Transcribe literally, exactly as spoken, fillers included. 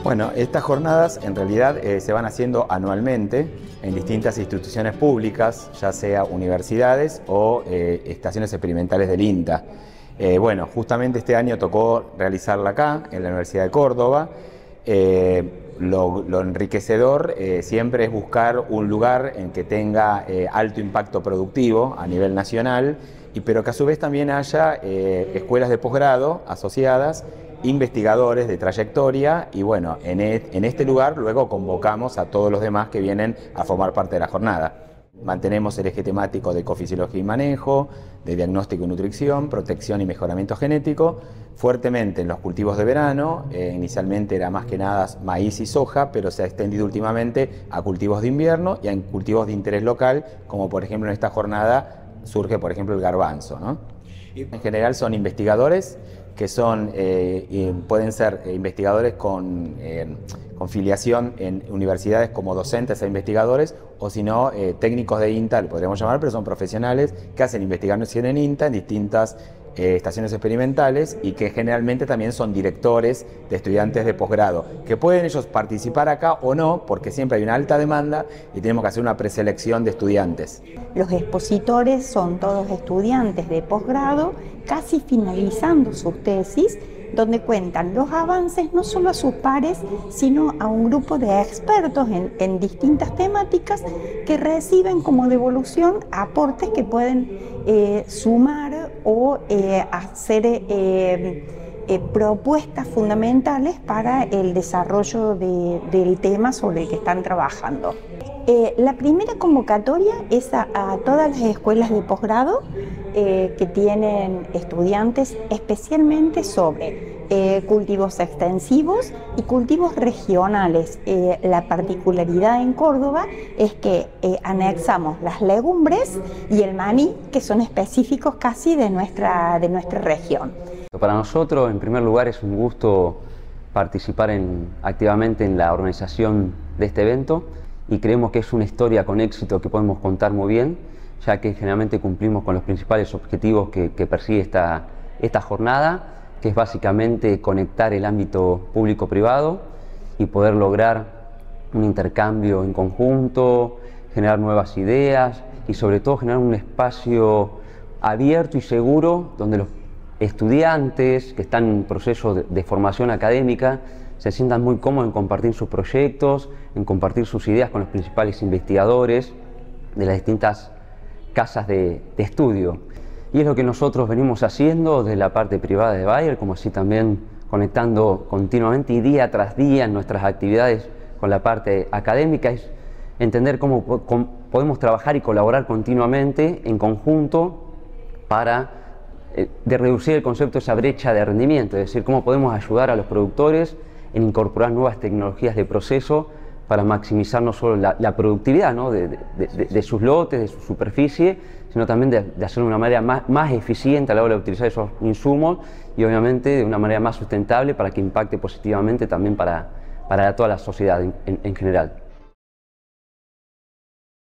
Bueno, estas jornadas en realidad eh, se van haciendo anualmente en distintas instituciones públicas, ya sea universidades o eh, estaciones experimentales del INTA. Eh, bueno, justamente este año tocó realizarla acá, en la Universidad de Córdoba. Eh, lo, lo enriquecedor eh, siempre es buscar un lugar en que tenga eh, alto impacto productivo a nivel nacional, y, pero que a su vez también haya eh, escuelas de posgrado asociadas, investigadores de trayectoria, y bueno, en, e, en este lugar luego convocamos a todos los demás que vienen a formar parte de la jornada. Mantenemos el eje temático de ecofisiología y manejo, de diagnóstico y nutrición, protección y mejoramiento genético, fuertemente en los cultivos de verano. Eh, inicialmente era más que nada maíz y soja, pero se ha extendido últimamente a cultivos de invierno y a cultivos de interés local, como por ejemplo en esta jornada surge por ejemplo el garbanzo, ¿no? En general son investigadores que son, eh, pueden ser investigadores con, eh, con filiación en universidades como docentes e investigadores, o si no, eh, técnicos de INTA, le podríamos llamar, pero son profesionales que hacen investigación en INTA en distintas eh, estaciones experimentales, y que generalmente también son directores de estudiantes de posgrado, que pueden ellos participar acá o no, porque siempre hay una alta demanda y tenemos que hacer una preselección de estudiantes. Los expositores son todos estudiantes de posgrado, casi finalizando sus tesis, donde cuentan los avances no solo a sus pares, sino a un grupo de expertos en, en distintas temáticas que reciben como devolución aportes que pueden eh, sumar o eh, hacer eh, eh, propuestas fundamentales para el desarrollo de, del tema sobre el que están trabajando. Eh, la primera convocatoria es a, a todas las escuelas de posgrado eh, que tienen estudiantes especialmente sobre eh, cultivos extensivos y cultivos regionales. Eh, la particularidad en Córdoba es que eh, anexamos las legumbres y el maní, que son específicos casi de nuestra, de nuestra región. Para nosotros, en primer lugar, es un gusto participar en, activamente en la organización de este evento, y creemos que es una historia con éxito que podemos contar muy bien, ya que generalmente cumplimos con los principales objetivos que, que persigue esta, esta jornada, que es básicamente conectar el ámbito público-privado y poder lograr un intercambio en conjunto, generar nuevas ideas y sobre todo generar un espacio abierto y seguro donde los estudiantes que están en proceso de, de formación académica se sientan muy cómodos en compartir sus proyectos, en compartir sus ideas con los principales investigadores de las distintas casas de, de estudio. Y es lo que nosotros venimos haciendo desde la parte privada de Bayer, como así también conectando continuamente y día tras día en nuestras actividades con la parte académica, es entender cómo, cómo podemos trabajar y colaborar continuamente en conjunto para eh, de reducir el concepto de esa brecha de rendimiento, es decir, cómo podemos ayudar a los productores en incorporar nuevas tecnologías de proceso para maximizar no solo la, la productividad, ¿no? de, de, de, de sus lotes, de su superficie, sino también de, de hacerlo de una manera más, más eficiente a la hora de utilizar esos insumos, y obviamente de una manera más sustentable para que impacte positivamente también para, para toda la sociedad en, en, en general.